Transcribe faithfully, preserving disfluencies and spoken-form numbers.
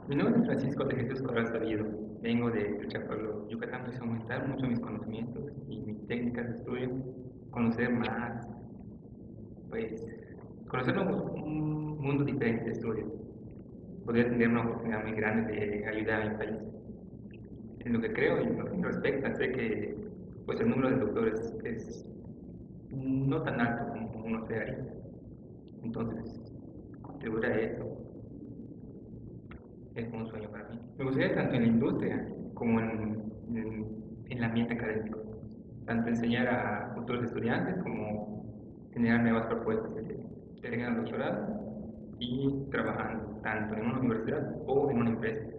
Mi nombre es Francisco de Jesús Corral Sabido. Vengo de Chapalo, Yucatán. Pues aumentar mucho mis conocimientos y mis técnicas de estudio, conocer más, pues conocer nuevos- un mundo diferente de estudio. Podría tener una oportunidad muy grande de ayudar a mi país. En lo que creo y en lo que me respecta, sé que pues el número de doctores es no tan alto como uno crearía. Entonces, contribuir a eso es un sueño para mí. Me gustaría tanto en la industria como en, en, en el ambiente académico, tanto enseñar a futuros estudiantes como generar nuevas propuestas de, de llegar al doctorado y trabajando tanto en una universidad o en una empresa.